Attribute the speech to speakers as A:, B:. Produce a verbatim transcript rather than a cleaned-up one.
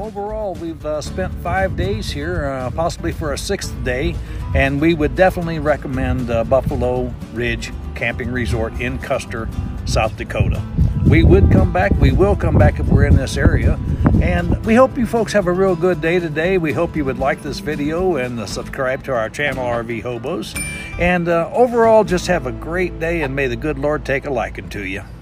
A: overall, we've uh, spent five days here, uh, possibly for a sixth day, and we would definitely recommend uh, Buffalo Ridge Camping Resort in Custer, South Dakota. We would come back, we will come back if we're in this area, and we hope you folks have a real good day today. We hope you would like this video and uh, subscribe to our channel, R V Hobos, and uh, overall just have a great day, and may the good Lord take a liking to you.